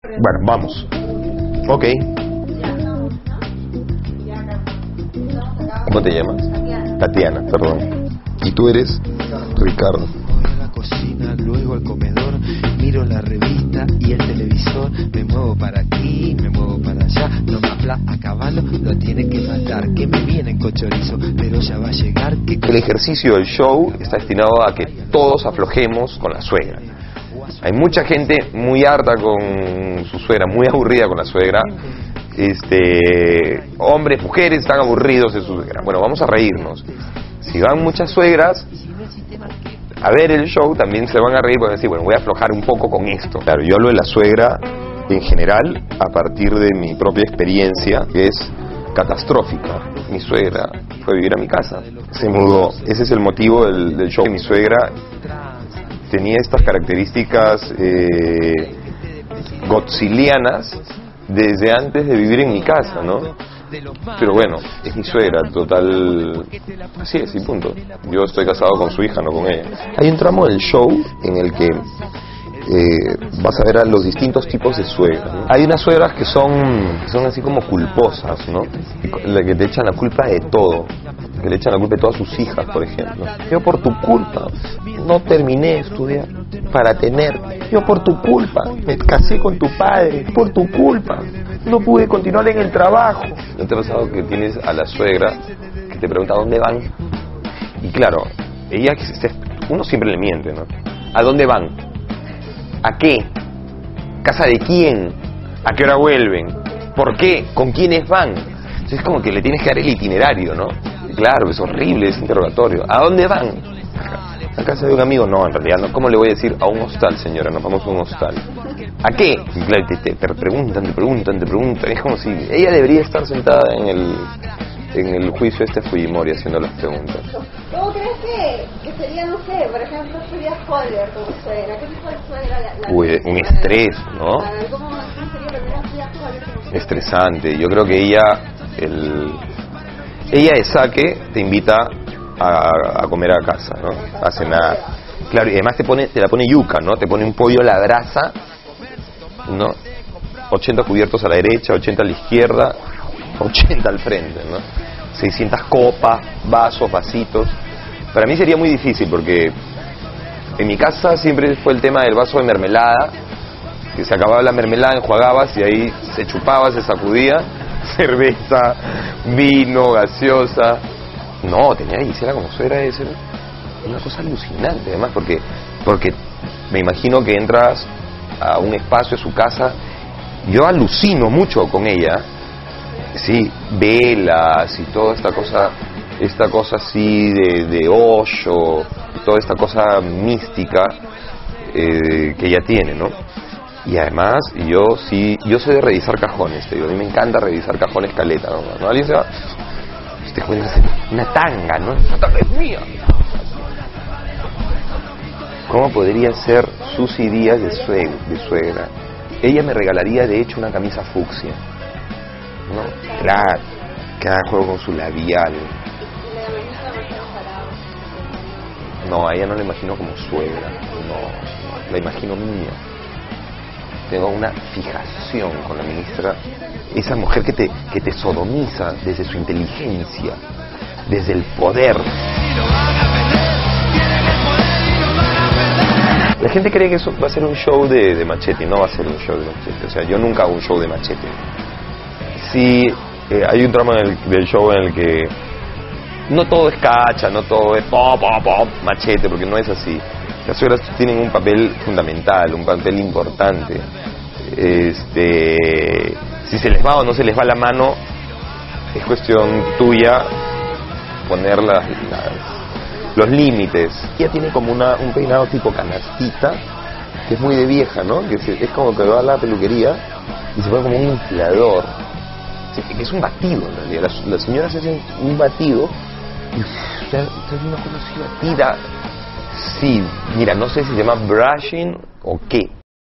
Bueno, vamos. Ok. ¿Cómo te llamas? Tatiana, perdón. ¿Y tú eres? Ricardo. Voy a la cocina, luego al comedor, miro la revista y el televisor, me muevo para aquí, me muevo para allá, no me habla a caballo, lo tiene que matar, que me vienen con chorizo, pero ya va a llegar que... El ejercicio del show está destinado a que todos aflojemos con la suegra. Hay mucha gente muy harta con su suegra, muy aburrida con la suegra. Hombres, mujeres están aburridos de su suegra. Bueno, vamos a reírnos. Si van muchas suegras a ver el show, también se van a reír porque decir, bueno, voy a aflojar un poco con esto. Claro, yo hablo de la suegra en general a partir de mi propia experiencia, que es catastrófica. Mi suegra fue a vivir a mi casa, se mudó. Ese es el motivo del show. Mi suegra tenía estas características godzillianas desde antes de vivir en mi casa, ¿no? Pero bueno, es mi suegra, total, así es, y punto. Yo estoy casado con su hija, no con ella. Hay un tramo del show en el que vas a ver a los distintos tipos de suegras, ¿no? Hay unas suegras que son así como culposas, ¿no? Que te echan la culpa de todo, que le echan la culpa de todas sus hijas, por ejemplo. Yo por tu culpa no terminé de estudiar para tener. Yo por tu culpa me casé con tu padre. Por tu culpa no pude continuar en el trabajo. ¿No te ha pasado que tienes a la suegra que te pregunta dónde van? Y claro, ella, uno siempre le miente, ¿no? ¿A dónde van? ¿A qué? ¿Casa de quién? ¿A qué hora vuelven? ¿Por qué? ¿Con quiénes van? Entonces es como que le tienes que dar el itinerario, ¿no? Claro, es horrible ese interrogatorio. ¿A dónde van? ¿A casa de un amigo? No, en realidad no. ¿Cómo le voy a decir? A un hostal, señora, nos vamos a un hostal. ¿A qué? Y claro, te preguntan. Es como si ella debería estar sentada en el juicio Fujimori haciendo las preguntas. ¿Cómo crees que sería, no sé, por ejemplo, sería Colbert como suegra? ¿Qué tipo de suegra Uy, un estrés, ¿no? ¿Cómo sería tener así a Colbert como suegra? Estresante. Yo creo que ella de saque te invita a comer a casa, ¿no? A cenar. Claro, y además te la pone yuca, ¿no? Te pone un pollo a la brasa, ¿no? 80 cubiertos a la derecha, 80 a la izquierda, 80 al frente, ¿no? 600 copas, vasos, vasitos. Para mí sería muy difícil porque en mi casa siempre fue el tema del vaso de mermelada, que se acababa la mermelada, enjuagabas y ahí se chupaba, se sacudía, cerveza, vino, gaseosa. No, tenía que ser como suegra de ser una cosa alucinante, además, porque me imagino que entras a un espacio de su casa. Yo alucino mucho con ella, sí, velas y toda esta cosa así de Osho, toda esta cosa mística que ella tiene, ¿no? Y además yo soy de revisar cajones, te digo, a mí me encanta revisar cajones caleta, ¿no? Alguien se va, te encuentras una tanga, ¿no? Esa tanga es mía. ¿Cómo podría ser Susy Díaz de suegra? Ella me regalaría de hecho una camisa fucsia, ¿no? Claro, cada juego con su labial. No, a ella no la imagino como suegra, no, la imagino mía. Tengo una fijación con la ministra, esa mujer que te sodomiza desde su inteligencia, desde el poder. La gente cree que eso va a ser un show de Machete, no va a ser un show de Machete. O sea, yo nunca hago un show de Machete. Sí, hay un tramo del show en el que no todo es cacha, no todo es pop, Machete, porque no es así. Las suegras tienen un papel fundamental, un papel importante. Si se les va o no se les va la mano, es cuestión tuya poner los límites. Ella tiene como un peinado tipo canastita, que es muy de vieja, ¿no? Que es como que va a la peluquería y se pone como un inflador. Que es un batido, en realidad. Las señoras hacen un batido y está una cosa así batida. Sí, mira, no sé si se llama brushing o qué,